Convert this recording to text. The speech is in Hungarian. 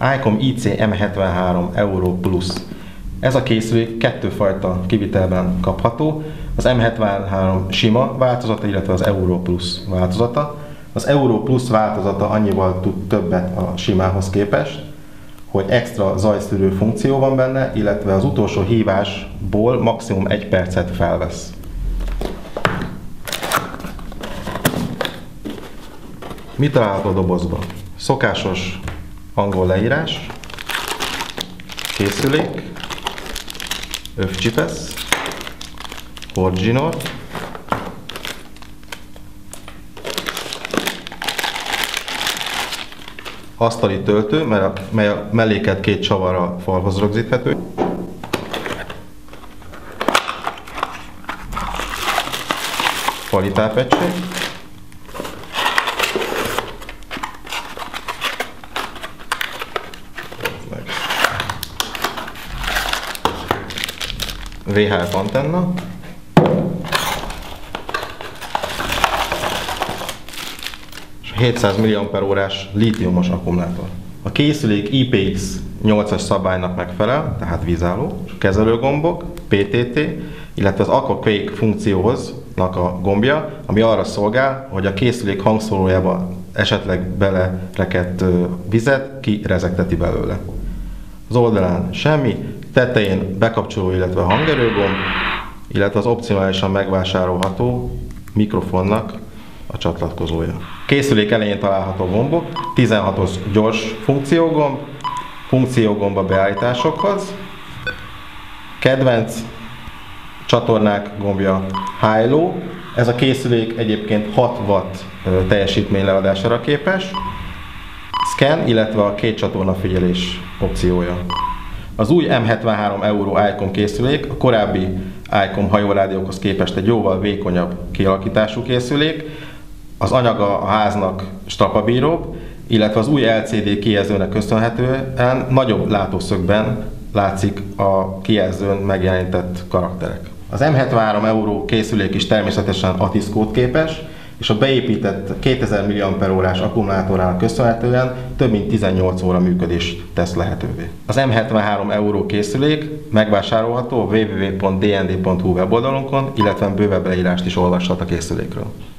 ICOM IC M73 Euro Plus. Ez a készülék kettőfajta kivitelben kapható, az M73 sima változata, illetve az Euro Plus változata. Az Euro Plus változata annyival tud többet a simához képest, hogy extra zajszűrő funkció van benne, illetve az utolsó hívásból maximum 1 percet felvesz. Mi található a dobozban? Szokásos angol leírás, készülék, övcsipesz, original, asztali töltő, mely a melléket 2 csavarral falhoz rögzíthető, fali tápegység, VHF antenna, és 700 mAh-órás lítiumos akkumulátor. A készülék IPX8-as szabálynak megfelel, tehát vízálló, kezelőgombok, PTT, illetve az Aquaquake funkcióhoznak a gombja, ami arra szolgál, hogy a készülék hangszórójába esetleg belerekedt vizet kirezegteti belőle. Az oldalán semmi, tetején bekapcsoló, illetve hangerőgomb, illetve az opcionálisan megvásárolható mikrofonnak a csatlakozója. Készülék elején található gombok, 16-os gyors funkciógomb a beállításokhoz, kedvenc csatornák gombja high-low, ez a készülék egyébként 6 watt teljesítmény leadására képes, scan, illetve a 2 csatorna figyelés opciója. Az új M73 Euro ICOM készülék a korábbi ICOM hajórádiókhoz képest egy jóval vékonyabb kialakítású készülék, az anyaga a háznak strapabíróbb, illetve az új LCD kijelzőnek köszönhetően nagyobb látószögben látszik a kijelzőn megjelenített karakterek. Az M73 Euro készülék is természetesen ATIS kódképes, és a beépített 2000 mAh-órás akkumulátorának köszönhetően több mint 18 óra működést tesz lehetővé. Az M73 Euro készülék megvásárolható a www.dnd.hu weboldalunkon, illetve bővebb leírást is olvashat a készülékről.